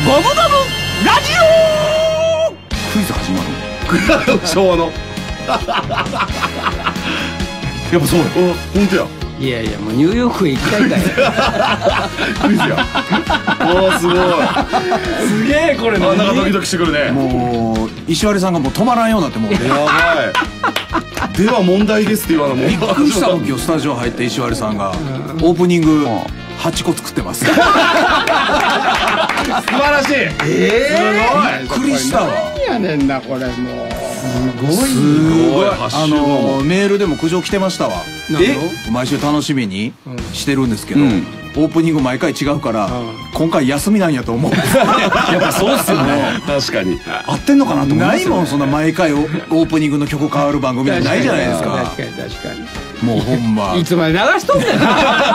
ゴムゴムラジオ。クイズ始まる。 昭和のやっぱそうよ。本当や。 いやいや、もうニューヨークへ行きたいかい。 クイズや。おー、すごい。 すげえこれ。 なんかドキドキしてくるね。 もう石割さんがもう止まらんようになってもう。 やばい。では問題ですって言わなもん。 びっくりしたの今日スタジオ入った石割さんがオープニング8個作ってます。素晴らしい。すごい。 びっくりしたわ。 何やねんなこれもう。 すごい。メールでも苦情来てましたわ。毎週楽しみにしてるんですけど、オープニング毎回違うから今回休みなんやと思う。やっぱそうっすよね。 確かに合ってんのかなと思いますよね。ないもんそんな毎回オープニングの曲変わる番組ないじゃないですか。 確かに確かに。 もうほんまいつまで流しとんねんな。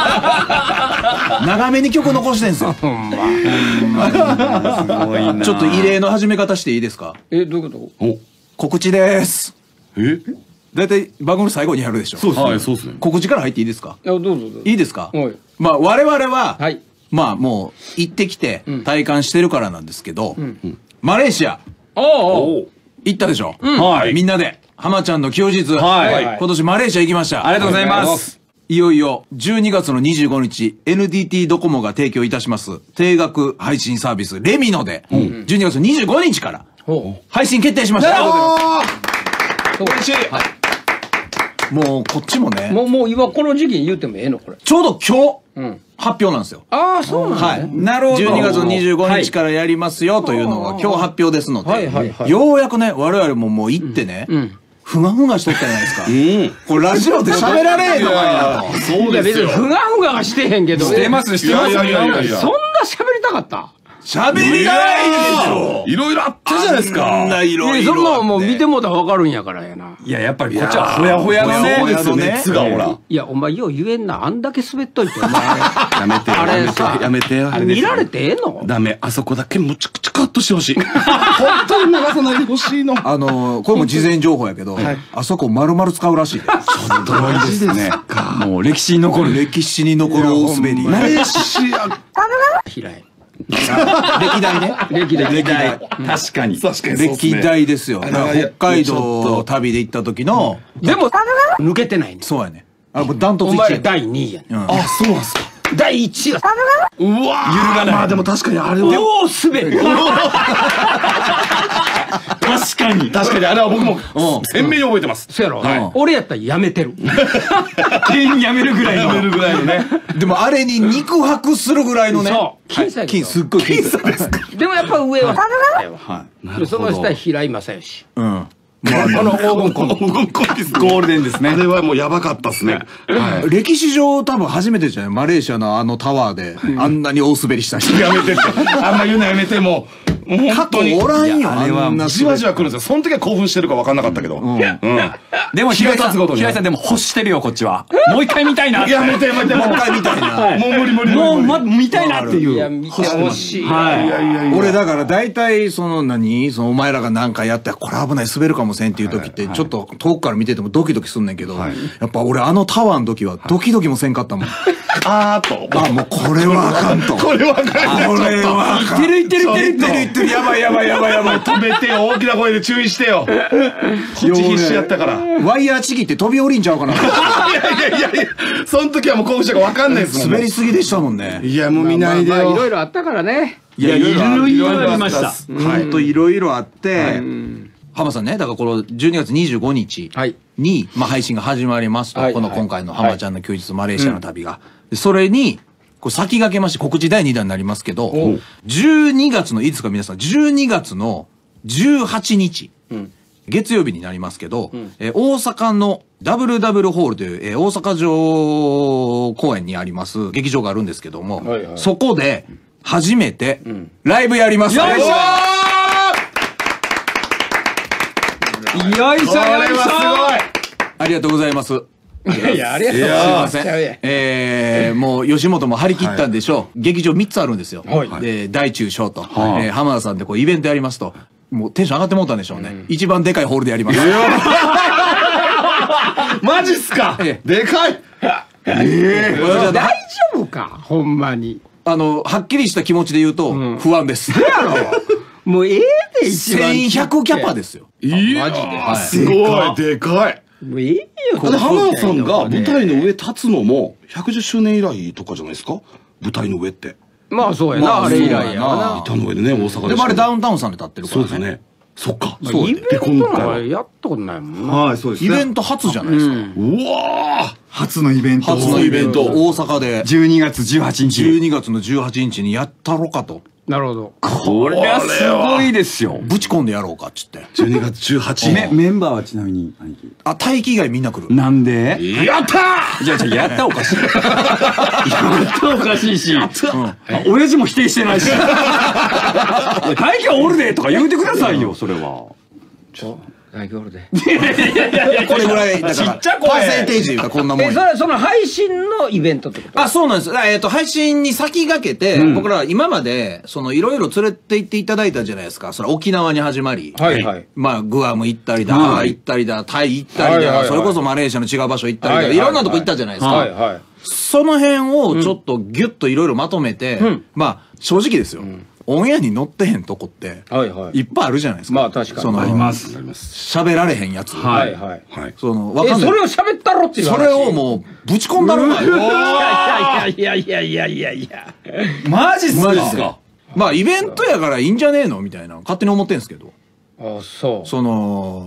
長めに曲残してんすよ。ほんま。すごいな。ちょっと異例の始め方していいですか。 どういうこと？ 告知です。だいたい番組最後にやるでしょ。 そうですね。そうですね。 告知から入っていいですか。 どうぞどうぞ。 いいですか。まあ我々はまあもう行ってきて体感してるからなんですけど、マレーシア行ったでしょ。みんなで浜ちゃんの休日今年マレーシア行きました。 ありがとうございます。 いよいよ12月の25日 NTT ドコモが提供いたします定額配信サービスレミノで12月25日から配信決定しました。 嬉しい。 もうこっちもね、 もう今この時期に言ってもええのこれ。 ちょうど今日発表なんですよ。 ああ、そうなんですね。 なるほど。12月の25日からやりますよというのが今日発表ですので、ようやくね我々ももう行ってねふがふがしとったじゃないですか。これラジオで喋られへんのかいなと。 そうですよ。ふがふがはしてへんけど。 してますしてます。 そんな喋りたかった。 喋りたいでしょ。 いろいろあったじゃないですか。 そんなもう見てもうたら分かるんやからやな。 いや、やっぱりこっちはほやほやのね。 そうですよね。熱がほら。 いや、お前よう言えんな。あんだけ滑っといて。お前やめて。あれさ、やめてよ。 見られてええの？ ダメ。あそこだけむちゃくちゃカットしてほしい。本当に流さないでほしいの。 これも事前情報やけど、あそこ丸々使うらしい。ちょっとマジですね。 もう歴史に残る大滑り。 マレーシア。 平井。 歴代ね。 歴代。確かに。 歴代ですよ。北海道旅で行った時の。 でも抜けてないね。 そうやね。ダントツ1位。 お前第2位やね。 あ、そうなんすか。 第1位は。 うわ。揺るがない。まあでも確かにあれは。 よう滑る。 確かにあれは僕も鮮明に覚えてます。 そうやろ。俺やったらやめてる。 全員やめるぐらいのね。 でもあれに肉薄するぐらいのね。 金すっごい僅差です。 でもやっぱ上は。その下は平井正義。 黄金コンビ。ゴールデンですね。あれはもうやばかったっすね。 歴史上多分初めてじゃない。マレーシアのあのタワーであんなに大滑りした人。 やめてって。あんま言うのやめてもう。 過去おらんよ。 あれはじわじわ来るんですよ。その時は興奮してるか分かんなかったけど。 でも平井さんでも欲してるよこっちは。もう一回見たいな。 やめてもう一回見たいな。もう無理。 もう見たいなっていう。 いや見てほしい。 俺だから大体そのお前らが何かやってこれ危ない滑るかもせんっていう時ってちょっと遠くから見ててもドキドキすんねんけど、やっぱ俺あのタワーの時はドキドキもせんかったもん。もうこれはあかんと。 これはあかん。 これはあかん。 いってるやばい。 止めてよ、大きな声で注意してよ。こっち必死やったから。 ワイヤーちぎって飛び降りんちゃうかな。いや、その時はもう興奮したか分かんないですもん。 滑りすぎでしたもんね。 いや、もう見ないでよ。 いろいろあったからね。 いや、いろいろありました。 ほんといろいろあって、浜さんね、だからこの12月25日に配信が始まりますと、この今回の浜ちゃんの休日マレーシアの旅が。それに、先駆けまして告知第2弾になりますけど、12月のいつか皆さん、12月の18日、月曜日になりますけど、大阪のダブルダブルホールという、大阪城公園にあります劇場があるんですけども、そこで初めてライブやります。 よいしょありがとうございます。 いや、ありがとうございます。 もう吉本も張り切ったんでしょう。劇場3つあるんですよ。大中小と。浜田さんでイベントやりますと。もうテンション上がってもうたんでしょうね。一番でかいホールでやります。 マジっすか。でかい。 大丈夫かほんまに。 はっきりした気持ちで言うと、不安です。 もうで一番。 1100キャパですよ。 いや、マジで。すごい、でかい。 もういいよ。 浜田さんが舞台の上立つのも、110周年以来とかじゃないですか？舞台の上って。 まあそうやな、あれ以来やな。 板の上でね、大阪で。 でもあれダウンタウンさんで立ってるからね。 そうですね。そっか。 イベントなんかやったことないもんな。 はい、そうですね。 イベント初じゃないですか。 うわ初のイベント。 初のイベント、大阪で。 12月18日。 12月の18日にやったろかと。 なるほど。 これはすごいですよ。 ぶち込んでやろうかっつって。 12月18日。 メンバーはちなみに兄貴。 待機以外みんな来る。 なんで？ やったじゃあやったおかしい。やったおかしいし。親父も否定してないし。大気はおるでとか言うてくださいよ、それは。 大丈夫で。 これぐらいだからちっちゃい声パーセンテージ言うたらこんなもん。 その配信のイベントってこと？ そうなんです。配信に先駆けて、僕らは今までいろいろ連れて行っていただいたじゃないですか。それ沖縄に始まり、 はいはい。 まあグアム行ったりだ、ハワイ行ったりだ、タイ行ったりだ、それこそマレーシアの違う場所行ったりだ、いろんなとこ行ったじゃないですか。 はいはい。 その辺をちょっとギュッといろいろまとめて、まあ正直ですよ。オンエアに載ってへんとこっていっぱいあるじゃないですか。 まあ確かに。 あります。 喋られへんやつ。 はいはい。 わかんない。 それを喋ったろっていう話。 それをもうぶち込んだろかよ。 いや。 マジっすか。まあイベントやからいいんじゃねえのみたいな勝手に思ってんすけど。 そう。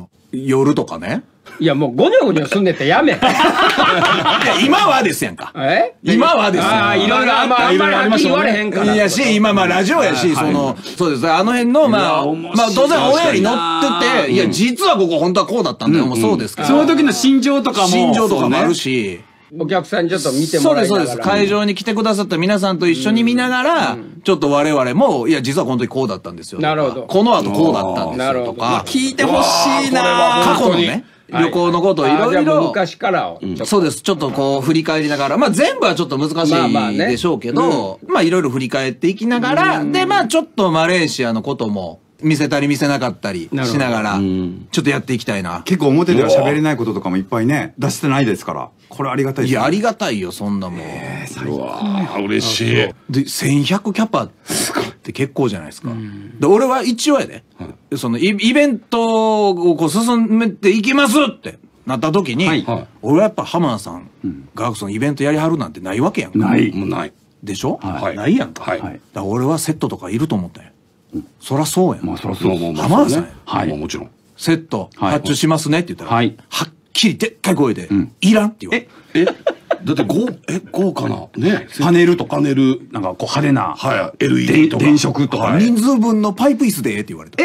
夜とかね。 いやもうゴニョゴニョすんねってやめ。 今はですやんか。今はですやん。いろいろあんまり言われへんから。 いやし、今まあラジオやし、そうです。あの辺のまあ当然オンエアに乗ってて、いや実はここ本当はこうだったんだよ。もうそうですけど。 その時の心情とかもあるし。 お客さんにちょっと見てもらいながら。 そうです。会場に来てくださった皆さんと一緒に見ながら、ちょっと我々も、いや、実は本当にこうだったんですよ。 なるほど。 この後こうだったんですよ。とか。 聞いてほしいな。 過去のね、旅行のことをいろいろ。 昔からそうです。ちょっとこう振り返りながら、まあ全部はちょっと難しいでしょうけど、まあいろいろ振り返っていきながら、で、まあちょっとマレーシアのことも、見せたり見せなかったりしながら、ちょっとやっていきたいな。 結構表では喋れないこととかもいっぱいね、出してないですから。これありがたいですね。 いや、ありがたいよ、そんなもん。 うわ嬉しい。 で、1100キャパって結構じゃないですか。で、俺は一応やで、イベントをこう進めていきますってなった時に、俺はやっぱ浜田さんがイベントやりはるなんてないわけやんか。 ない。もうない。 でしょ？ないやんか。だから俺はセットとかいると思ったんや。そらそうやん。 まあそらそう。 浜田さんや。 はい。もちろん。 セット発注しますねって言ったら、はっきりでっかい声で、いらんって言われだって豪華な、ね。 パネルとか、なんかこう派手な、 LED とか。 電飾とか。 人数分のパイプ椅子でって言われた。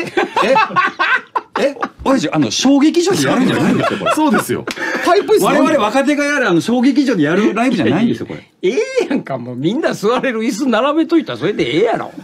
親父、小劇場でやるんじゃないんですよ、これ。 そうですよ。 パイプ椅子我々若手がやる小劇場でやるライブじゃないんですよ、これ。 やんか、もうみんな座れる椅子並べといたらそれでやろ。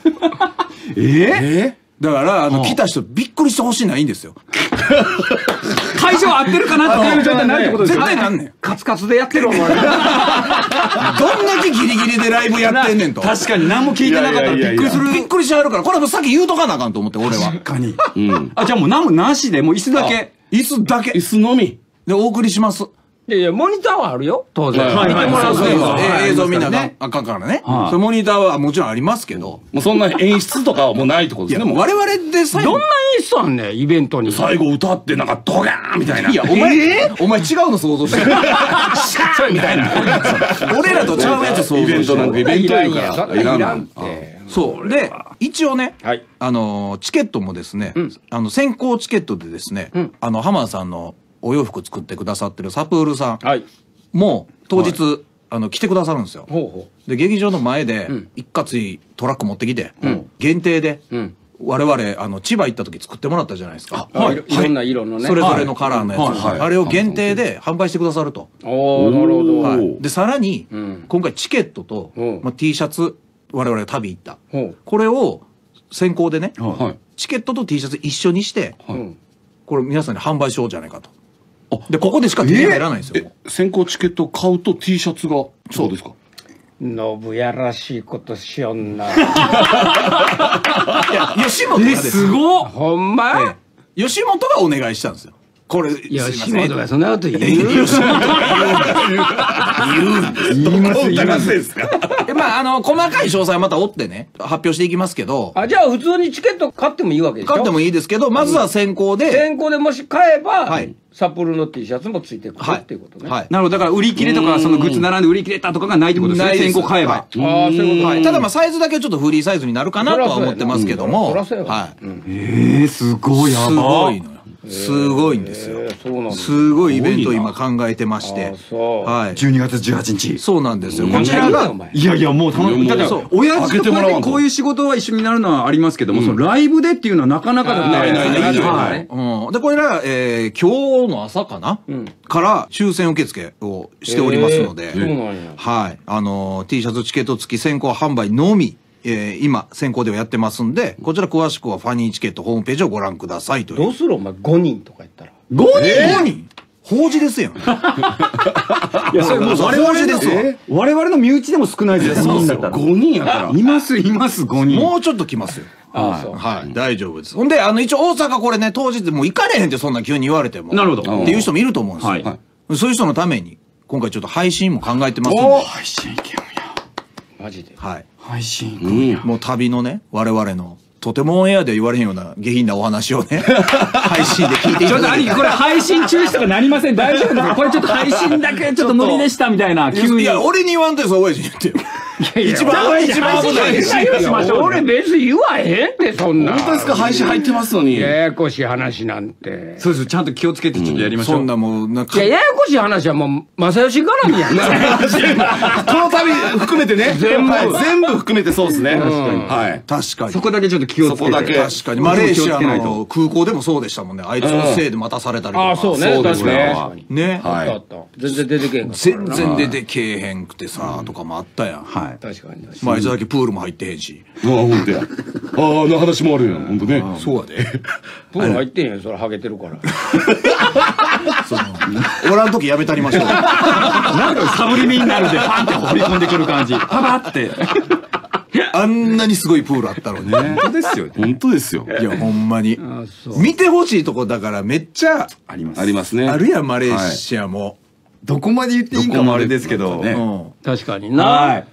だから来た人びっくりしてほしいないんですよ。 会場合ってるかなっていう状態になるってことですよね。 絶対なんねん。 カツカツでやってるお前。 どんだけギリギリでライブやってんねんと。 確かに何も聞いてなかったらびっくりする。 びっくりしはるから、これもさっき言うとかなあかんと思って、俺は。 確かに。じゃあもう何もなしで、もう椅子だけ。 椅子だけ。 椅子のみ。 で、お送りします。 いや、モニターはあるよ、当然。見てもらう映像みんながあかんからね。そのモニターはもちろんありますけど。 もうそんな演出とかはもうないってことですね。 我々で最後。 どんな演出あんねん、イベントに。 最後歌ってなんかドガーンみたいな。 いや、お前違うの想像してる。シャーみたいな。俺らとちゃうやつ想像してる。 イベントなんかイベントやから。 いらんって。 そう。で、一応ね、チケットもですね、先行チケットでですね、浜田さんのお洋服作ってくださってるサプールさんも当日来てくださるんですよ。で劇場の前で一括トラック持ってきて限定で我々千葉行った時作ってもらったじゃないですか。 いろんな色のね、 それぞれのカラーのやつ、あれを限定で販売してくださると。 なるほど。 でさらに今回チケットとT シャツ、我々旅行ったこれを先行でね、チケットと T シャツ一緒にしてこれ皆さんに販売しようじゃないかと。でここでしか手に入らないんですよ。 先行チケット買うと T シャツがそうですか。 ノブやらしいことしよんな。 吉本がです。 すごっ。 ほんま？ 吉本がお願いしたんですよ。 これ、 いや、吉本がそんなこと言う。 言いますですか。 まあ、細かい詳細はまた追ってね、発表していきますけど。 あ、じゃあ普通にチケット買ってもいいわけでしょ？ 買ってもいいですけど、まずは先行で。 先行でもし買えば、 はい。 サプルの T シャツもついてくるっていうことね。 はい。 なるほど。だから売り切れとか、そのグッズ並んで売り切れたとかがないってことですね。先行買えば。 ああ、そういうこと。 はい。ただまあ、サイズだけちょっとフリーサイズになるかなとは思ってますけども。はい。 すごいやばい。 すごいのよ。すごいんですよ。すごいイベントを今考えてまして。 はい。12月18日。 そうなんですよ。こちらが。 いやいや、もうだって、親父とこういう仕事は一緒になるのはありますけども、そのライブでっていうのはなかなかない。 で、これら、今日の朝かなから抽選受付をしておりますので。はい。T シャツチケット付き先行販売のみ。今、先行ではやってますんで、こちら詳しくはファニーチケットホームページをご覧くださいという。 どうするお前5人とか言ったら。 5人法事ですやん。いや、それもう我々ですわ。我々の身内でも少ないですよ、5人だったら。 5人やから。 います、5人。 もうちょっと来ますよ。はい。大丈夫です。ほんで、一応大阪これね、当日もう行かれへんってそんな急に言われても。 なるほど。 っていう人もいると思うんですよ。はい。そういう人のために、今回ちょっと配信も考えてますんで。 配信いけるんや。 マジで。 はい。 配信もう旅のね、我々の、とてもオンエアで言われへんような下品なお話をね、配信で聞いていただいて。 ちょっと兄貴、これ配信中止とかなりません。大丈夫ですか？これちょっと配信だけちょっと無理でしたみたいな、急に。 いや、俺に言わんとよ、そう親父に言ってよ。一番危ないし。 俺別に言わへんってそんな。 本当ですか？配信入ってますのに。 ややこしい話なんて。 そうです。ちゃんと気をつけてちょっとやりましょう。 そんなもうなんか。 ややこしい話はもう正義絡みやん。 この旅含めてね。全部含めてそうですね。はい。 確かに。 そこだけちょっと気をつけて。 確かに。マレーシアの空港でもそうでしたもんね。あいつのせいで待たされたりとか。 あ、そうね。確かに。 ね。 はい。全然出てけへん。 全然出てけえへんくてさ、とかもあったやん。 はい。 確かに。 まあ、あいつだけプールも入ってへんし。 ああ、ほんとや。ああ、の話もあるやん。ほんとね。 そうやで。 プール入ってんやん、それハゲてるから。 おらん時やめたりましょう。 なんかサブリミになるでパンって放り込んでくる感じ。パパって。 あんなにすごいプールあったのに。 本当ですよ。 本当ですよ。 いや、ほんまに。見てほしいとこだからめっちゃあります。ありますね。 あるやん、マレーシアも。 どこまで言っていいかもあれですけど。 確かにな。 はい。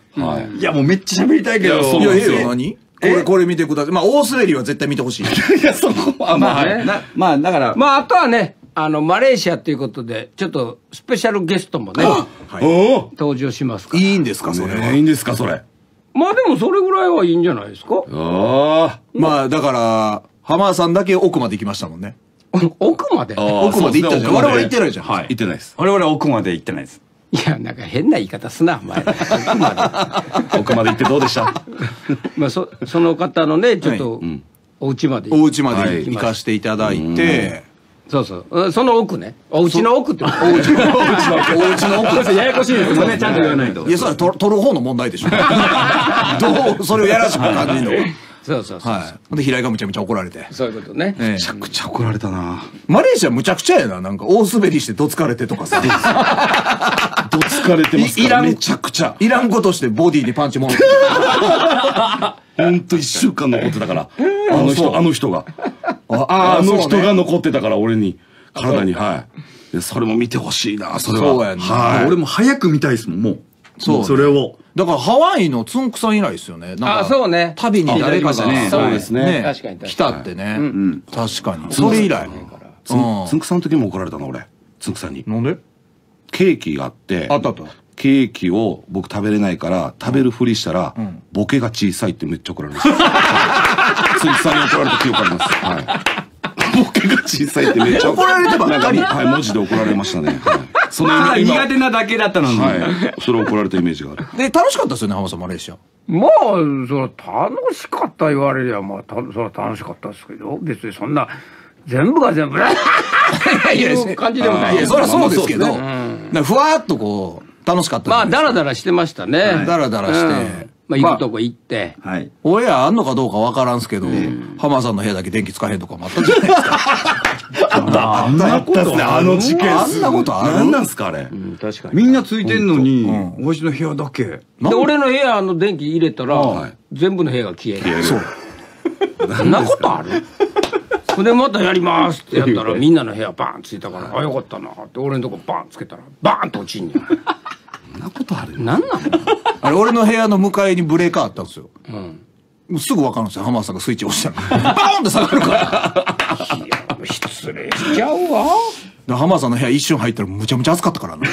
いや、もうめっちゃ喋りたいけど。 いや、何これ見てください。まあ、大滑りは絶対見てほしい。 いや、そこはまあね。 まあ、だから。 まあ、あとはね、マレーシアということで、ちょっとスペシャルゲストもね、登場しますから。 いいんですか、それは。 いいんですか、それ。 まあでもそれぐらいはいいんじゃないですか。 ああ。 まあ、だから、浜田さんだけ奥まで行きましたもんね。 奥まで奥まで行ったじゃん。我々行ってないじゃん。 はい。行ってないです。 我々は奥まで行ってないです。 いや、なんか変な言い方すな、お前。奥まで。奥まで行ってどうでした？ まあ、その方のね、ちょっと、お家まで。 お家まで行かせていただいて、 そうそう。その奥ね。お家の奥って。お家の奥。 ややこしいですよね。ちゃんと言わないと。 いや、それは取る方の問題でしょ。どう、それをやらしく感じるの。 そうそうそう。 はい。で、平井がむちゃむちゃ怒られて。 そういうことね。 めちゃくちゃ怒られたな。 マレーシアむちゃくちゃやな。なんか、大滑りしてどつかれてとかさ。 どつかれてますから。めちゃくちゃ。 いらんことしてボディにパンチもらって。 ほんと1週間残ってたから。あの人が。あの人が残ってたから、俺に。体に、はい。それも見てほしいな、それは。 そうやね。 俺も早く見たいですもん、もう。 そう。 それを。 だからハワイのつんくさん以来ですよね。 あ、そうね。 旅に誰かがそうですね。 確かに。 来たってね。確かに。それ以来。 つんくさんの時も怒られたな、俺。つんくさんに。 なんで？ ケーキがあって。 あったと。 ケーキを僕食べれないから食べるふりしたらボケが小さいってめっちゃ怒られました。つんくさんに怒られた記憶あります。はい。ボケが小さいってめっちゃ怒られてばっかり。 はい、文字で怒られましたね。 その苦手なだけだったのに。 はい。それ怒られたイメージがある。 で、楽しかったですよね、浜田さん、マレーシア。 まあ、楽しかった言われりゃ、まあ、それは楽しかったですけど、別にそんな、全部が全部、いう感じでもない。 いや、そりゃそうですけど、ふわっとこう、楽しかった。 まあ、ダラダラしてましたね。 ダラダラして。 まあ、行くとこ行って。 はい。 オンエアあんのかどうかわからんすけど、浜田さんの部屋だけ電気つかへんとかもあったじゃないですか。 あんなことね、あの事件。 あんなことある？ 何なんすか、あれ。 確かに。 みんなついてんのに、わしの部屋だけ。で、 俺の部屋の電気入れたら、全部の部屋が消える。 そう。 そんなことある？ ほんでまたやりますってやったらみんなの部屋バーンついたからあよかったなって俺のとこバーンつけたらバーンと落ちんねん。 そんなことある？ なんなの？ あれ俺の部屋の向かいにブレーカーあったんですよ。もうすぐ分かるんですよ、浜田さんがスイッチ押したらバーンって下がるから。 いや失礼しちゃうわ。 浜田さんの部屋一瞬入ったらむちゃむちゃ暑かったからな。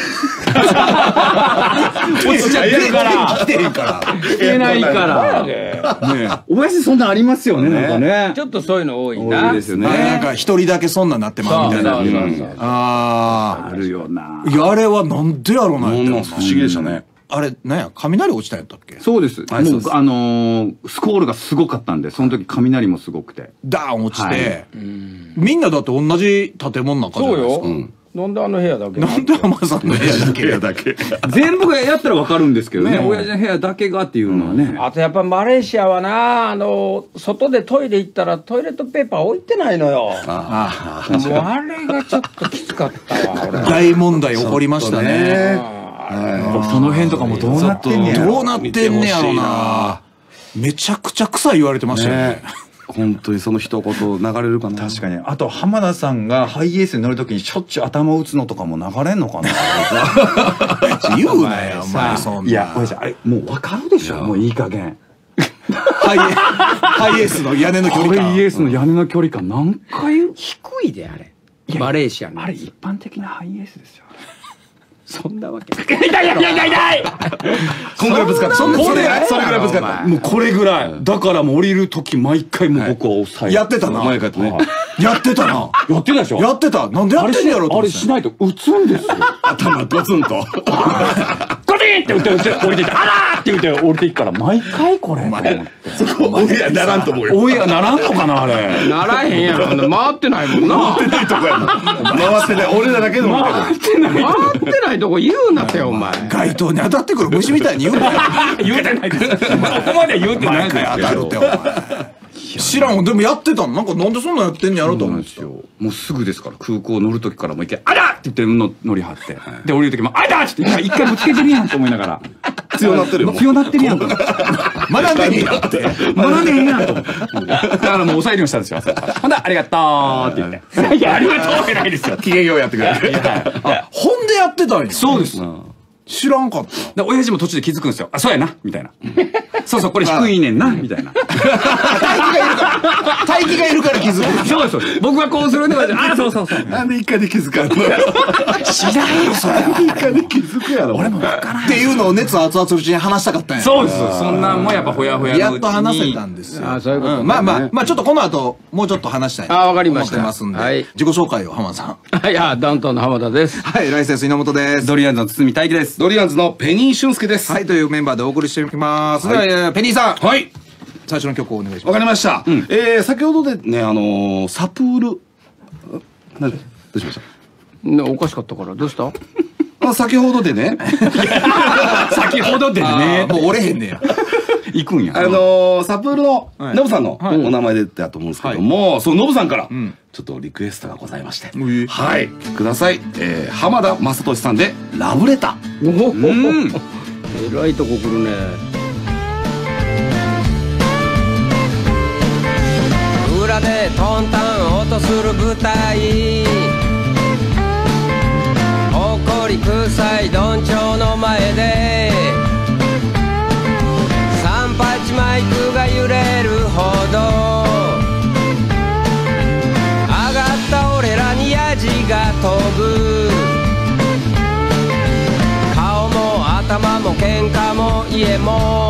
落ちちゃってるから。 来てへんから。 来てないから。ね、親父そんなんありますよね、なんかね。 ちょっとそういうの多いな。 多いですよね。 なんか一人だけそんなんなってまうみたいな。 あるよな。 いや、あれはなんでやろうな。 不思議でしたね。 あれ、なんや、雷落ちたんやったっけ？ そうです。もう、スコールがすごかったんで、その時雷もすごくて。 ダーン落ちて、みんなだって同じ建物なんかじゃないですか。 そうよ。なんであの部屋だけ？ なんで浜田さんの部屋だけ？ 全部がやったらわかるんですけどね、親父の部屋だけがっていうのはね。 あとやっぱマレーシアはな、外でトイレ行ったらトイレットペーパー置いてないのよ。もうあれがちょっときつかったわ、俺。 大問題起こりましたね。 その辺とかもどうなってんねやろ。 どうなってんねやろな。めちゃくちゃ臭い言われてましたよね。 本当にその一言流れるかな。 確かに。あと浜田さんがハイエースに乗るときにしょっちゅう頭を打つのとかも流れんのかな。 言うなよお前そんな。 いや親父あれもう分かるでしょ、もういい加減。 ハイエースの屋根の距離感。 ハイエースの屋根の距離感何回低いであれ。マレーシアの。 あれ一般的なハイエースですよ。 そんなわけ。痛い痛い。 こんぐらいぶつかって。それぐらいぶつかって。もうこれぐらい。だからもう降りるとき毎回もう僕は抑え。 やってたな。 前からね。 やってたな。 やってたでしょ。 やってた。なんでやってんやろと。 あれしないと打つんですよ。 頭ガツンと。 ゴテンって打って降りていって、あらーって言って降りていくから毎回これ。 オンエアならんと思うよ。 オンエアならんのかなあれ。 ならへんやろ。回ってないもんな。 回ってないとこやな。回ってない。俺らだけでも回ってないとこ言うなってお前。 街灯に当たってくる虫みたいに言うなよ。 言うてないです。ここまで言うてないですよ。 当たるってお前。知らん。でもやってたの。なんでそんなんやってんねやろと思うんですよ。 もうすぐですから、空港乗る時からもう一回、あらって言って乗り張って。で、降りる時も、あらって言って、一回ぶつけてるやんと思いながら。 強なってるよ。 強なってるやんと。 学んでんやって。 学んでんやんと。だからもう抑えるようにしたんですよ。ほんで、ありがとうって言って。いや、ありがとうってないですよ。 機嫌ようやってくれる。 ほんでやってたんや。 そうです。 知らんかった。 親父も途中で気づくんですよ。あ、そうやなみたいな。そうそう、これ低いねんなみたいな。 待機がいるから気づく。 そうそう。僕はこうするんで、あ、そうそうそう。 なんで一回で気づかんの？ 知らんよ、それ。 一回で気づくやろ。 俺もわからん。っていうのを熱熱々うちに話したかったんや。 そうです。そんなんもやっぱほやほやのうちに。 やっと話せたんですよ。 あ、そういうこと。 まあ、ちょっとこの後、もうちょっと話したい。 あ、わかりました。 思ってますんで。 はい。 自己紹介を、浜田さん。 はい、ダウンタウンの浜田です。 はい、ライセンス稲本です。 ドリアンズの堤大樹です。 ドリアンズのペニー俊介です。 はい、というメンバーでお送りしていきます。では、ペニーさん。 はい。 最初の曲をお願いします。 わかりました。先ほどでね、サプール。どうしました？ おかしかったから、どうした？ 先ほどでね。 先ほどでね。 もう折れへんねや。 行くんや。 サプールのノブさんのお名前でだと思うんですけども、そのノブさんからちょっとリクエストがございまして、はい、ください。浜田雅俊さんでラブレター。 えらいとこ来るね。裏でトンタン音する舞台、誇り臭いどんちょうの前で38マイクが揺れるほど上がった俺らにヤジが飛ぶ。顔も頭も喧嘩も家も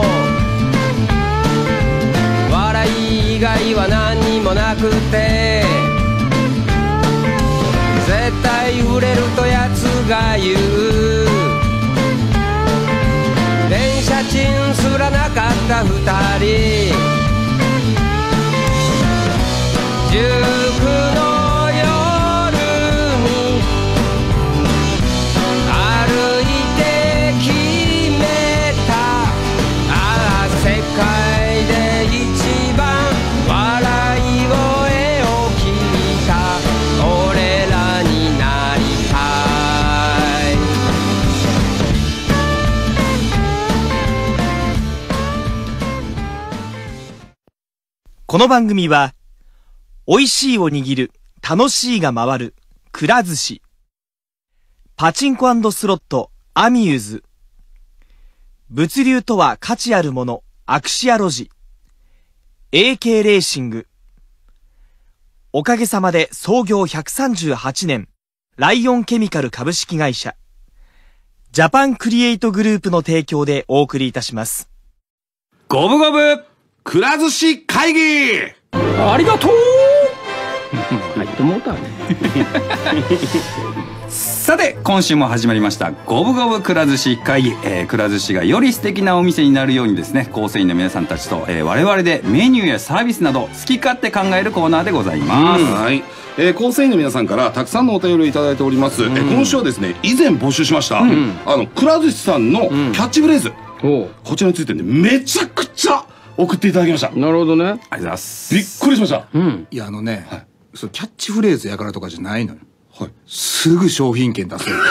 笑い以外は何にもなくて、絶対売れるとやつが言う。電車賃すらなかった二人、19の夜に歩いて決めた。ああ、世界で一番笑い声を聞いた俺らになりたい。 この番組は美味しいを握る、楽しいが回る、くら寿司。パチンコ&スロット、アミューズ。物流とは価値あるもの、アクシアロジ。AK レーシング。おかげさまで創業138年、ライオンケミカル株式会社。ジャパンクリエイトグループの提供でお送りいたします。 ゴブゴブくら寿司会議。 ありがとう。入ってもうたね。さて今週も始まりましたゴブゴブくら寿司会議、くら寿司がより素敵なお店になるようにですね、構成員の皆さんたちと、我々でメニューやサービスなど好き勝手考えるコーナーでございます。 はい、構成員の皆さんからたくさんのお便りをいただいております。今週はですね、以前募集しました、くら寿司さんのキャッチフレーズ、こちらについてね、めちゃくちゃ送っていただきました。 なるほどね。ありがとうございます。びっくりしました。 いやそうキャッチフレーズやからとかじゃないのよ。すぐ商品券出せる。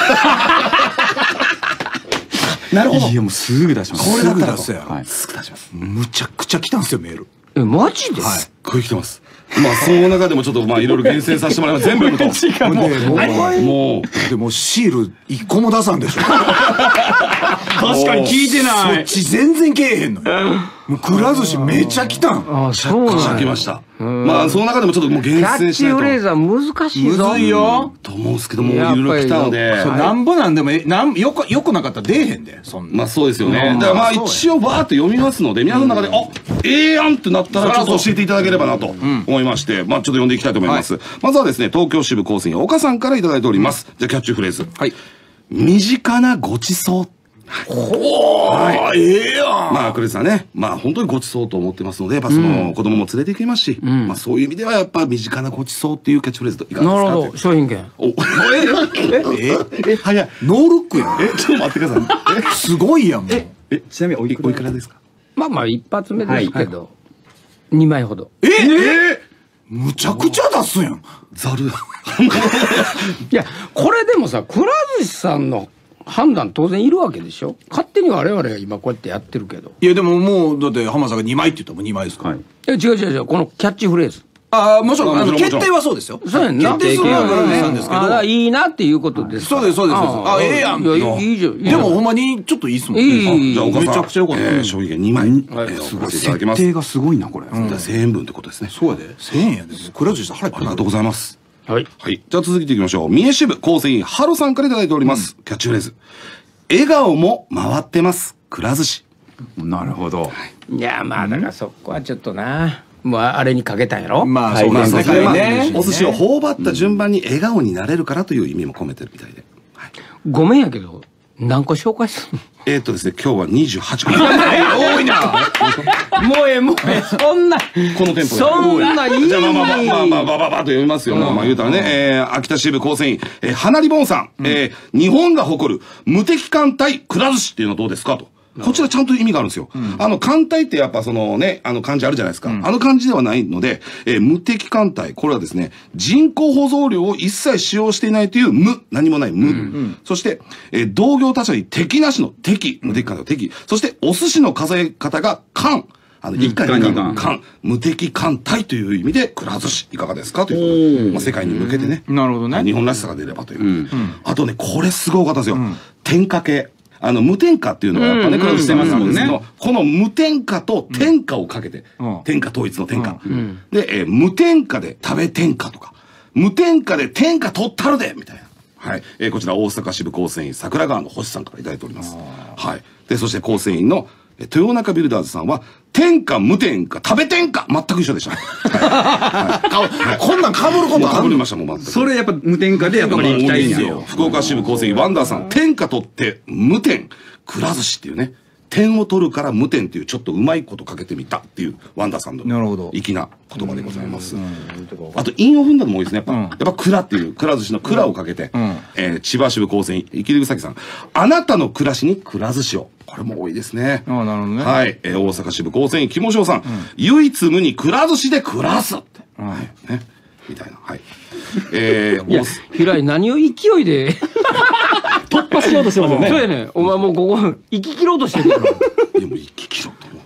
なるほど。 いやもうすぐ出します。 これだったらすぐ出すやろ。 すぐ出します。 むちゃくちゃ来たんですよ、メール。 ル。 マジで？ すっごい来てます。まあその中でもちょっとまあいろいろ厳選させてもらいます。全部読むと。もうでもシール一個も出さんでしょ。 確かに聞いてない。 そっち全然けえへんのよ。もうくら寿司めちゃ来たん。 あ、そうなん。来ました。まあその中でもちょっともう厳選しないと。 キャッチフレーズは難しいぞ。 むずいよ。 と思うんですけども、いろいろ来たので。 なんぼなんでもよくなかったら出えへんで。 まあそうですよね。だからまあ一応バーっと読みますので、皆さんの中でええやんってなったらちょっと教えていただければなと思いまして、まあちょっと読んでいきたいと思います。まずはですね、東京支部構成員岡さんからいただいております。じゃあキャッチフレーズ。はい。身近なごちそう。はい、ええやん。まあクレスさんね、まあ本当にごちそうと思ってますので、やっぱその子供も連れて行けますし、まあそういう意味ではやっぱ身近なごちそうっていうキャッチフレーズといかがですか。 なるほど、商品券。 お、早い。 ノールックやん。 ちょっと待ってください。 すごいやん。もう。 ちなみにおいくらですか。 まあまあ一発目ですけど、2枚ほど。 むちゃくちゃ出すやん。 ざる。いや、これでもさ、くら寿司さんの判断当然いるわけでしょ。勝手に我々が今こうやってやってるけど。 いやでももうだって浜さんが2枚って言ったらもう2枚ですから。 違う、このキャッチフレーズ。 ああ、もちろん決定はそうですよ。 そうやんな。 決定するのはグラ寿司さんですけど。 いいなっていうことです。 そうです。あ、ええやん。 いいじゃん。 でもほんまにちょっといいっすもんね。 じゃあ岡さん、めちゃくちゃよかった。商品券2枚。 すごい。 設定がすごいな、これ。 じゃあ1000円分ってことですね。 そうやで。1000円やで。くら寿司さん払って。 ありがとうございます。 はい。 はい。じゃあ続いていきましょう。三重支部構成員ハロさんからいただいております。キャッチフレーズ。笑顔も回ってます。くら寿司。 なるほど。 いや、まあだからそこはちょっとな。もうあれにかけたんやろ。 まあそうですね。 お寿司を頬張った順番に笑顔になれるからという意味も込めてるみたいで。 ごめんやけど、何個紹介するの？ ですね、今日は28個。 多いな。 もうそんな。 この店舗そんないい。 じゃあまあと読みますよ。まあ言うたらね、秋田支部構成員、花リボンさん、日本が誇る無敵艦隊くら寿司っていうのはどうですかと。こちらちゃんと意味があるんですよ。艦隊ってやっぱそのね、漢字あるじゃないですか。漢字ではないので、無敵艦隊。これはですね、人工保存料を一切使用していないという何もない無。そして、同業他社に敵なしの敵。無敵艦隊敵。そして、お寿司の数え方が艦。一回二回艦。無敵艦隊という意味で、くら寿司いかがですかということで、世界に向けてね。 なるほどね。 日本らしさが出ればという。あとね、これすごかったですよ。天下系。無添加っていうのはやっぱね、くら寿司してますもんね。この無添加と天下をかけて、天下統一の天下。で、無添加で食べ天下とか、無添加で天下取ったるでみたいな。はい。こちら大阪支部構成員桜川の星さんからいただいております。はい。で、そして構成員の豊中ビルダーズさんは、天下無添加食べ天下全く一緒でした。 こんなん被ること被りましたもん、全く。 それやっぱ無添加でやっぱり行きたいんやよ。 福岡支部構成員ワンダーさん、天下取って無添くら寿司っていうね。点を取るから無点っていうちょっとうまいことかけてみたっていうワンダーさんの粋な言葉でございます。あと韻を踏んだのも多いですね。やっぱ蔵っていうくら寿司の蔵をかけて、千葉支部構成員生きるぐさきさん、あなたの暮らしにくら寿司を。これも多いですね。 なるほどね。 はい。大阪支部構成員木本さん、唯一無二くら寿司で暮らすって。ね。みたいな。はい。 いや、平井何を勢いで突破しようとしてますよね。そうやね。お前もうここ、生き切ろうとしてるから。 いや、もう生き切ろうと。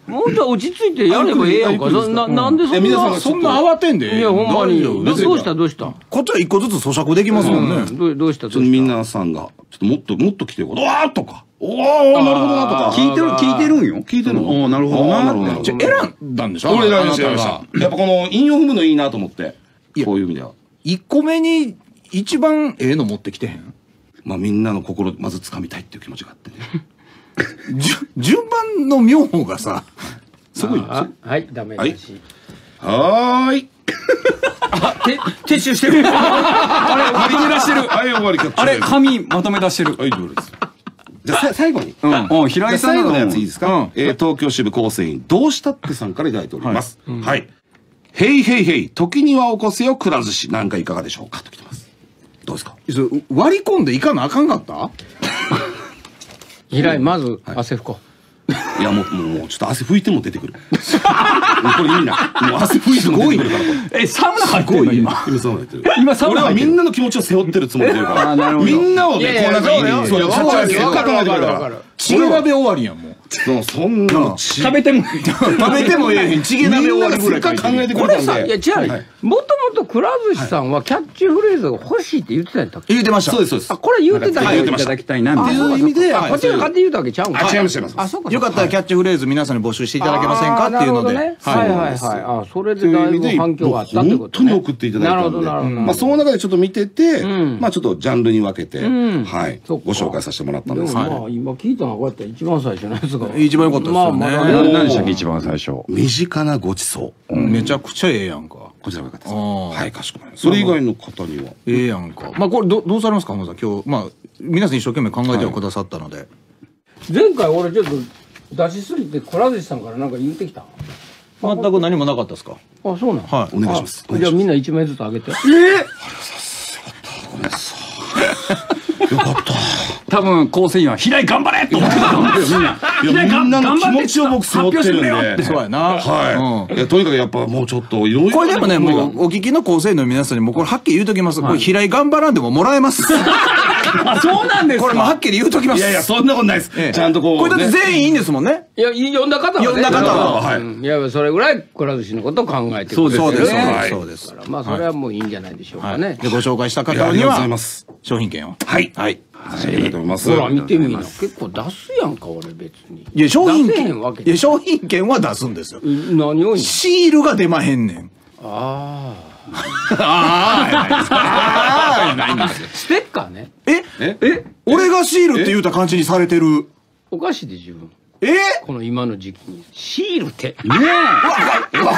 もうちょい落ち着いてやればええやんか。なんでそんな慌てんで。 いや、ほんまに。どうしたこっちは一個ずつ咀嚼できますもんね。 どうした皆さんが、ちょっともっと来てよ。わーとか。おー、なるほどなとか。 聞いてるんよ。 聞いてるの。 おー、なるほどな。 選んだんでしょ？ 俺選びました。やっぱこの韻を踏むのいいなと思って。こういう意味では。 1個目に一番ええの持ってきてへん？ まあみんなの心まず掴みたいっていう気持ちがあってね。 順番の妙がさ、 すごい。 はい、ダメだし。 はーい。 撤収してる。 あれ、割り切らしてる。 はい、終わりか。 あれ、紙まとめ出してる。 はい、どうです。じゃあ最後に。 平井さん最後のやついいですか？東京支部構成員、どうしたってさんからいただいております。はい。へいへいへい、時には起こせよ、くら寿司。なんかいかがでしょうかと来てます。どうですか？ 割り込んでいかなあかんかった？ 平井、まず、汗拭こう。 いや、もう、ちょっと汗拭いても出てくる。これ意味ない。もう汗拭いても出てくるから。 サウナ入ってるの今。 今サウナ入ってる。 今サウナ俺はみんなの気持ちを背負ってるつもりでいるから。みんなをね、こうなんかいいね。そう、わかるから。 チゲ鍋終わりやん、もう。 そんなの食べてもええへん。チゲ鍋終わりぐらい考えてくれたんで。 いや、違う。もともとくら寿司さんはキャッチフレーズが欲しいって言ってたんやったっけ？ 言ってました。 そうです、そうです。 あ、これ言ってた言ってました。いただきたいな、 っていう意味で。 こっちが勝手に言うたわけちゃうんか。 違います、違います。 あ、そうか。 よかったらキャッチフレーズ皆さんに募集していただけませんかっていうので。 はいはいはい。あ、それでだいぶ反響があったってことね。 本当に送っていただいたんで。 なるほど。 まあ、その中でちょっと見てて、まあ、ちょっとジャンルに分けて、はい、ご紹介させてもらったんです。 まあ、今聞いたのはこうやって一番最初のやつが。 一番良かったですよね。 何でしたっけ、一番最初。 身近なごちそう。 めちゃくちゃええやんか。 こちらが良かったです。はい、かしこまりました。それ以外の方には。 ええやんか。まあ、これどうされますか、浜田さん。今日、まあ、皆さん一生懸命考えてはくださったので。 前回俺ちょっと出しすぎて、くら寿司さんからなんか言ってきた。 全く何もなかったですか？ あ、そうなん。 はい。お願いします。 じゃあみんな1枚ずつあげて。 よかった。 多分構成員は平井頑張れと思ってたと思うんですよ、みんな。 みんなの気持ちを僕背負ってるんで。 そうやな。 はい。とにかくやっぱもうちょっといろいろ。 これでもね、もうお聞きの構成員の皆さんにもこれはっきり言うときます。これ平井頑張らんでももらえます。 あ、そうなんですか。 これもはっきり言うときます。 いやいや、そんなことないです。ちゃんとこう。 これだって全員いいんですもんね。 いや、呼んだ方はね。 呼んだ方は。 はい。いや、それぐらいくら寿司のことを考えてる。 そうです。 そうです。まあ、それはもういいんじゃないでしょうかね。 で、ご紹介した方には、商品券を。 はい。はい。ありがとうございます。 ほら、見てみな。結構出すやんか、俺別に。 いや、商品券は出すんですよ。 何をシールが出まへんねん。 ああ。ないんですよ。 ステッカーね。 俺がシールって言うた感じにされてる。 おかしいで自分。この今の時期に。シールって。ねえ。怖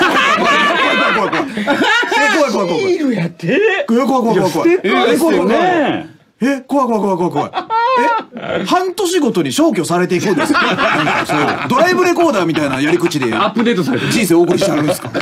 い。シールやって。 怖い。 ステッカーですよね。 怖い。半年ごとに消去されていくんですか？ドライブレコーダーみたいなやり口で。 アップデートされて人生お送りしてあるんですか？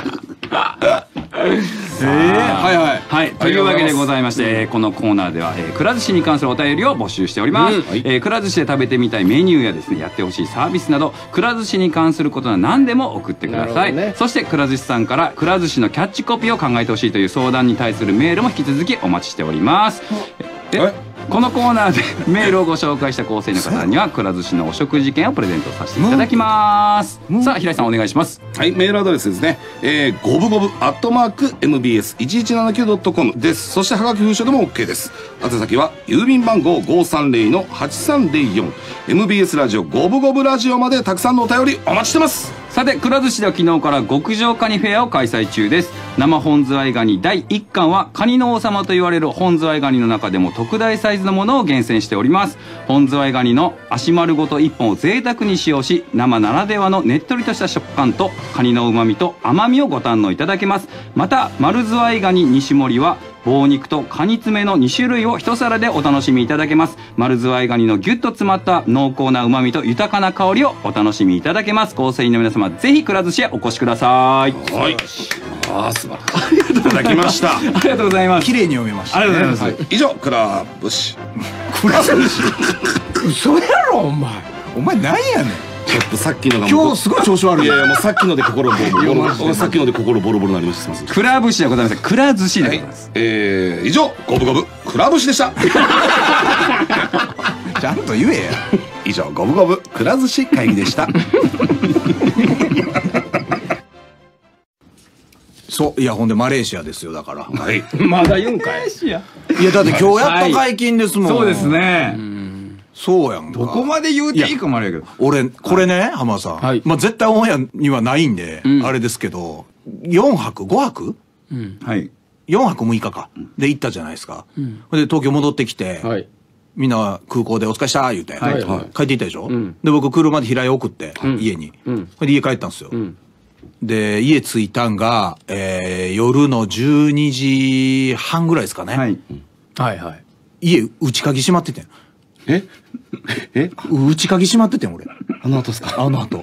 はい。というわけでございまして、このコーナーでは、くら寿司に関するお便りを募集しております。くら寿司で食べてみたいメニューやですね、やってほしいサービスなど、くら寿司に関することは何でも送ってください。そして、くら寿司さんから、くら寿司のキャッチコピーを考えてほしいという相談に対するメールも引き続きお待ちしております。このコーナーでメールをご紹介した構成の方にはくら寿司のお食事券をプレゼントさせていただきます。さあ平井さんお願いします。 はい、メールアドレスですね、ゴブゴブ@mbs1179.com です。そしてはがき封書でも OK です。宛先は郵便番号 530-8304 MBS ラジオゴブゴブラジオまでたくさんのお便りお待ちしてます。 さてくら寿司では昨日から極上カニフェアを開催中です。生本ズワイガニ第1巻はカニの王様と言われる本ズワイガニの中でも特大サイズのものを厳選しております。本ズワイガニの足丸ごと1本を贅沢に使用し、生ならではのねっとりとした食感とカニの旨味と甘みをご堪能いただけます。また丸ズワイガニ2種盛りは棒肉とカニ爪の2種類を一皿でお楽しみいただけます。丸ズワイガニのギュッと詰まった濃厚な旨味と豊かな香りをお楽しみいただけます。構成員の皆様ぜひくら寿司へお越しください。 はい。素晴らしい。いただきました。 ありがとうございます。 綺麗に読めました。 ありがとうございます。 以上くら寿司。 くら寿司。 嘘やろお前。 お前なんやねん。 ちょっとさっきのが今日すごい調子悪い。 いやいやもうさっきので心ボロボロ。さっきので心ボロボロになりました。 くら寿司でございます。くら寿司でございます。 以上ゴブゴブくら寿司でした。 ちゃんと言えや。 以上五分五分くら寿司会議でした。 そういやほんでマレーシアですよだから。 はい。 まだ言うんかい。 いやだって今日やっと解禁ですもん。 そうですね。 そうやんか。 どこまで言うていいかもあれやけど。 俺これね浜田さん、まあ絶対オンエアにはないんであれですけど、4泊5泊、 はい、 4泊6日かで行ったじゃないですか。で東京戻ってきて、みんな空港でお疲れした言うて帰っていったでしょ。で僕車で平井送って家に、で家帰ったんですよ。で家着いたんが夜の12時半ぐらいですかね。はいはい。家内鍵閉まっててん。内鍵閉まっててん俺。 あの後ですか？ あの後。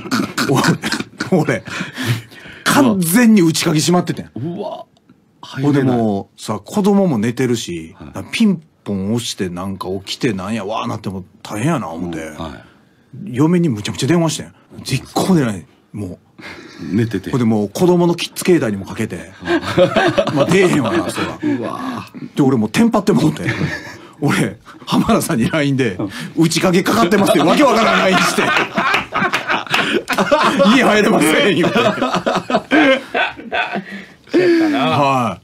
俺完全に内鍵閉まっててん。うわ。ほんでもうさ子供も寝てるし、ピンポン押してなんか起きてなんやわーなっても大変やな思って、嫁にむちゃむちゃ電話してん。実行でないもう。 寝てて。 ほんでもう子供のキッズ携帯にもかけて、まあ出えへんわなそら。うわ。で俺もうテンパってもうて。俺浜田さんに LINE で「内鍵かかってますよ」わけわからない LINE して「家入れません」言うて。 はい。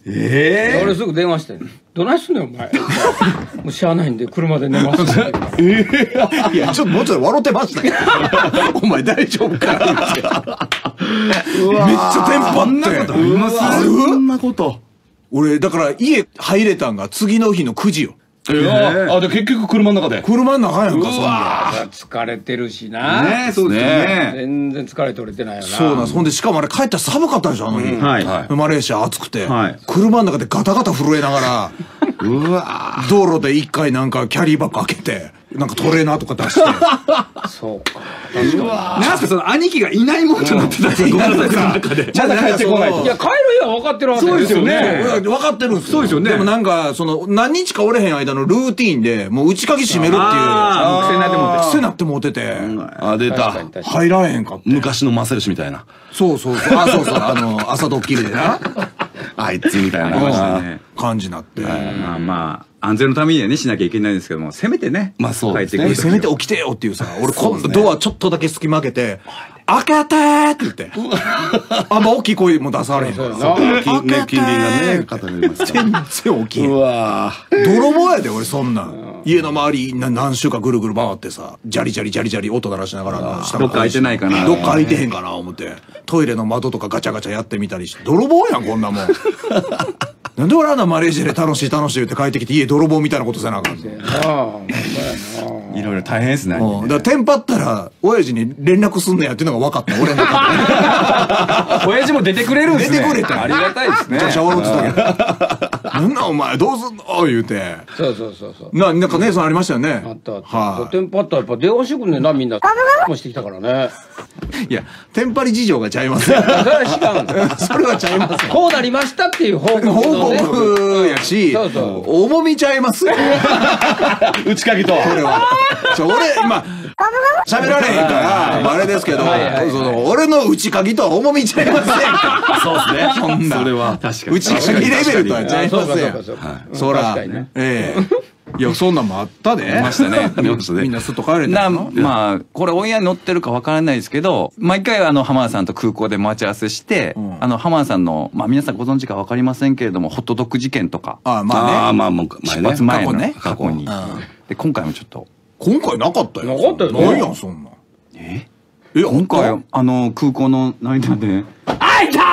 俺すぐ電話して「どないすんねんお前」もうしゃあないんで車で寝ます。 いやちょっともうちょっと笑ってましたよ。お前大丈夫かなって。めっちゃテンパって。 そんなこと。 俺だから家入れたんが次の日の9時よ。 あ、で結局車の中で。 車の中やんか、そんな。 疲れてるしな。 ね、そうですね。 全然疲れ取れてないよな。 そうなんです。ほんで、しかもあれ帰ったら寒かったでしょ、あの日。マレーシア暑くて。車の中でガタガタ震えながら、うわ道路で一回なんかキャリーバッグ開けて、なんかトレーナーとか出して。 そうか。 なんかその兄貴がいないもんとなってたんですよ。ごめんなさい。 まだ帰ってこないと。 いや、帰る日は分かってるはずそうですよね。 分かってるんですよ。 そうですよね。 でもなんか、その、何日かおれへん間のルーティーンで、もう内鍵閉めるっていう。癖なってもうてて。 あ、出た。 入らへんかって。 昔のマセルシみたいな。 そうそうそう。あ、そうそう。朝ドッキリでな。 あいつみたいな感じになって。 まあまあ、安全のためにはね、しなきゃいけないんですけども、せめてね。 まあそうですね。 せめて起きてよっていうさ、俺今度ドアちょっとだけ隙間開けて、開けてーって言って。あんま大きい声も出されへんから。 近隣がね、固めますから。 全然起きへん。うわ泥棒やで、俺そんなん。家の周り何週かぐるぐる回ってさ、ジャリジャリジャリジャリ音鳴らしながら、 どっか開いてないかな。 どっか開いてへんかな思って。トイレの窓とかガチャガチャやってみたりして。泥棒やん、こんなもん。なんで俺あんなマレーシアで楽しい言って帰ってきて家泥棒みたいなことせなあかんねん。 いろいろ大変ですね。 だからテンパったら親父に連絡すんのやっていうのが分かった。俺の中で。親父も出てくれるんですね。 出てくれた。 ありがたいですね。 めちゃくちゃ笑ってたけど。なんなんお前どうすんの言うて。 そうそうそうそう。 なんか姉さんありましたよね。 あったあった。テンパったらやっぱ電話してくんねんなみんな。もしてきたからね。 いやテンパり事情がちゃいます。それは違うん。それはちゃいます。 こうなりましたっていう報告やし、重みちゃいます。 内鍵と。 これは。俺今喋られへんからあれですけど、俺の内鍵とは重みちゃいません。 そうですね。 そんな。 それは確かに。内鍵レベルとはちゃいません。そら。いや、そんなんもあったで。 ましたね。 みんなすっと帰れたの？ まあ、これオンエアに載ってるかわからないですけど、毎回浜田さんと空港で待ち合わせして、浜田さんの、まあ皆さんご存知かわかりませんけれども、ホットドッグ事件とか。 まあね。 出発前のね、過去に。で、今回もちょっと。 今回なかったよ。 なかったよ。 ないやん、そんな。 今回、空港の涙で。 あいた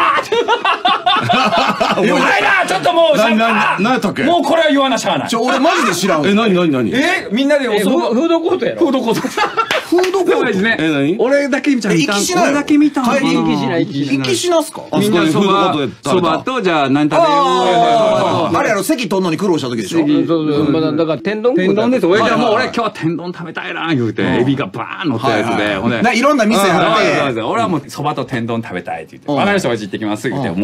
ー！うまいな！ちょっともう何やったっけ？ もうこれは言わなしゃあない。 俺マジで知らん。 何みんなでフードコートやろ？ フードコート。 フードコートですね。 何？ 俺だけ見た。 行きしなよ。 俺だけ見た。 帰り行きしなすか？ みんなそばと、じゃあ何食べよう。 あれ席取んのに苦労した時でしょ？ そうだから天丼です。俺じゃあもう俺今日は天丼食べたいな言うて、エビがバーン乗ったやつで。 いろんな店あって。 俺はもうそばと天丼食べたいって言って、わかりました、おじ行ってきますって言って、もうエビが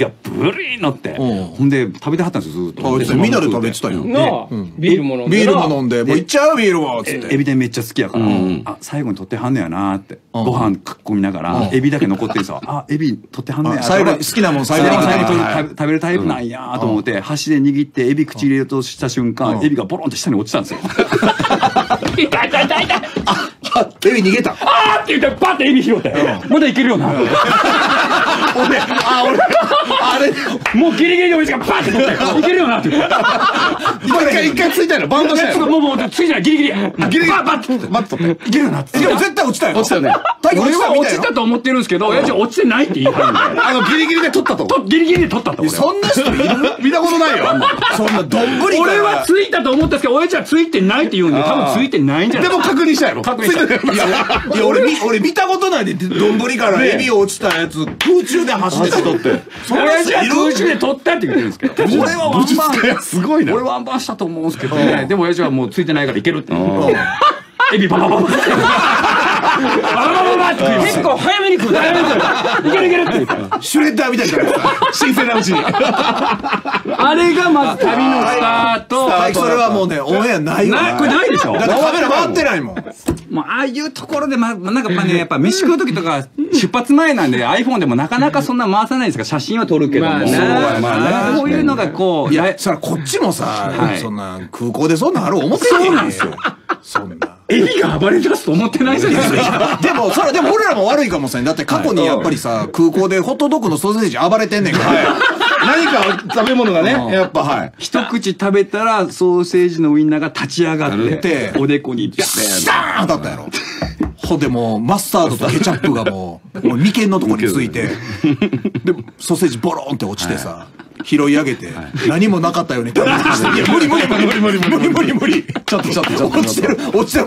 がブリーン乗ってほんで食べてはったんですよずっと。 みんなで食べてたよ。 ビールも飲んでビールも飲んでもういっちゃうビールはっつって。 エビ天めっちゃ好きやから最後に取ってはんねやなってご飯かっこみながらエビだけ残ってるさエビ取ってはんねや最後好きなもん最後に食べるタイプなんやと思って箸で握ってエビ口入れようとした瞬間エビがボロンって下に落ちたんですよ。 痛い痛い痛い痛い。 エビ逃げた。 あーって言ってパッてエビ拾ってまだいけるよな。俺あれもうギリギリで俺がパッて取っていけるよなって言って一回ついたのバウンドしたよ。 もうついてないギリギリバッて取っていけるよなって。 でも絶対落ちたよ。 落ちたよね。 俺は落ちたと思ってるんですけど親父は落ちてないって言い張るんでギリギリで取ったと。 ギリギリで取ったと。 そんな人いる？ 見たことないよ。 そんなどんぶり。 俺はついたと思ったんですけど親父はついてないって言うんで多分ついてないんじゃない。 でも確認したやろ。 確認した。 いや俺見たことないでどんぶりからエビ落ちたやつ空中で走って取って。 親父は空中で取ったって言ってるんですけど俺はワンバンすごいな。 俺ワンバンしたと思うんですけどね。でも親父はもうついてないからいけるってエビババババババババって結構早めに食う。早めに食う。いけるいけるって言った。 シュレッダーみたいな。 新鮮なうちに。 あれがまず旅のスタート。 それはもうねオンエアないよ。 これないでしょ。 だってカメラ回ってないもん。 もうああいうところでなんかねやっぱ飯食う時とか出発前なんで iPhone でもなかなかそんな回さないですから写真は撮るけどもこういうのがこういやそらこっちもさそんな空港でそんなある思ってないんですよ。そんなエビが暴れ出すと思ってないじゃないですか。 でも俺らも悪いかもしれん。だって過去にやっぱりさ空港でホットドッグのソーセージ暴れてんねんから。 何か食べ物がねやっぱ一口食べたらソーセージのウインナーが立ち上がっておでこにビャーン当たったやろ。ほんでもうマスタードとケチャップがもう眉間のとこについてでソーセージボロンって落ちてさ拾い上げて何もなかったように食べていや無理ちょっと落ちてる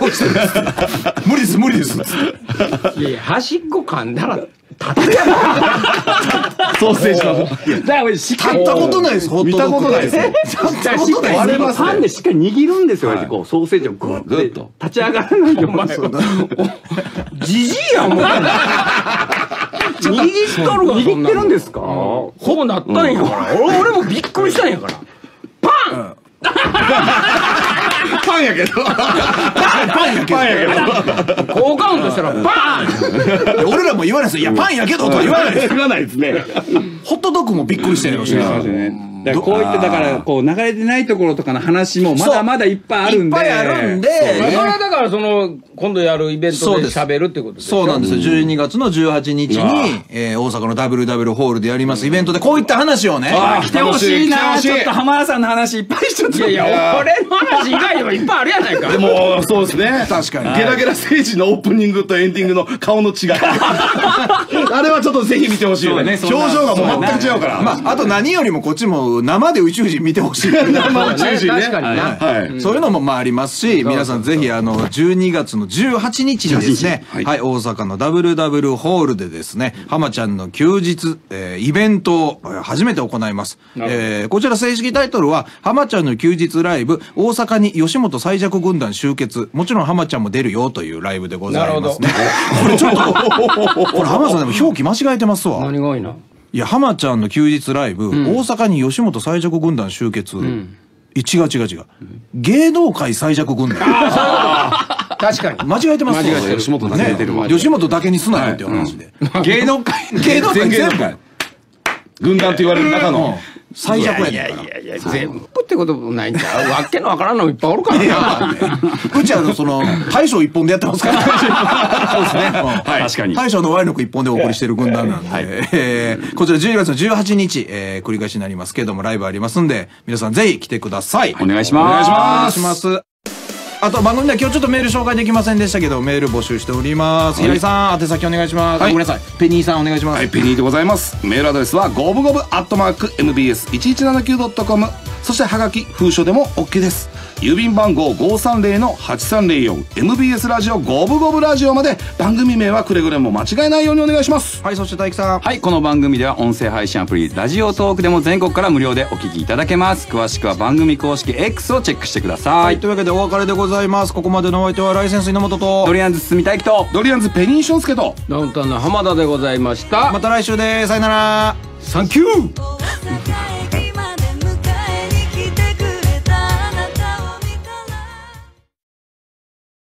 無理ですいや端っこ噛んだらソーセージの立ったことないです。 見たことないです。 パンでしっかり握るんですよこうソーセージをグッて立ち上がらないよ。 じじいやんもう。 握ってるんですか。 ほぼなったんやから俺もびっくりしたんやからパンパンやけど効果音としたらパン。 俺らも言わないですよ。いやパンやけどとは言わないですね。 ホットドッグもびっくりしてるよ。 こういっただからこう流れてないところとかの話もまだまだいっぱいあるんで。 それはだから今度やるイベントで喋るってことですそうなんですよ。12月の18日に大阪の WW ホールでやりますイベントでこういった話をね来てほしいな。ちょっと浜田さんの話いっぱいしとって。 いや俺の話以外でもいっぱいあるやないか。 でもそうですね。 確かにゲラゲラステージのオープニングとエンディングの顔の違いあれはちょっとぜひ見てほしいよね。表情がもう全く違うから。 まああと何よりもこっちも生で宇宙人見てほしい。 生宇宙人ね。 確かにな。 そういうのもまあありますし皆さんぜひ12月の18日にですね大阪の WW ホールでですね浜ちゃんの休日イベントを初めて行います。こちら正式タイトルは浜ちゃんの休日ライブ大阪に吉本最弱軍団集結。もちろん浜ちゃんも出るよというライブでございますね。これちょっとこれ浜さんでも表記間違えてますわ。 何が多いな。 いや浜ちゃんの休日ライブ、大阪に吉本最弱軍団集結、違う芸能界最弱軍団。 確かに間違えてますわ。 吉本だけ出てるわ。 吉本だけにすなよっていう話で芸能界全部軍団と言われる中の最弱やねんから。 いや全部ってこともないんちゃう。わけのわからんのいっぱいおるからな。 うち大将一本でやってますから。 そうですね。確かに。 大将のワイの句一本でお送りしてる軍団なんで、こちら12月の18日、繰り返しになりますけどもライブありますんで、皆さんぜひ来てください。 お願いします。 お願いします。あと番組では今日ちょっとメール紹介できませんでしたけどメール募集しております。平井さん宛先お願いします。ごめんなさい。ペニーさんお願いします。 はい、ペニーでございます。メールアドレスはゴブゴブ@mbs1179.com。そしてハガキ封書でも OK です。 郵便番号 530-8304 MBS ラジオゴブゴブラジオまで。番組名はくれぐれも間違えないようにお願いします。 はい、そして大樹さん。 はい、この番組では音声配信アプリラジオトークでも全国から無料でお聞きいただけます。詳しくは番組公式 X をチェックしてください。 はい、というわけでお別れでございます。ここまでのお相手はライセンス稲本とドリアンズ堤大樹とドリアンズペニー俊介とダウンタウンの浜田でございました。 また来週です。さよなら。 サンキュー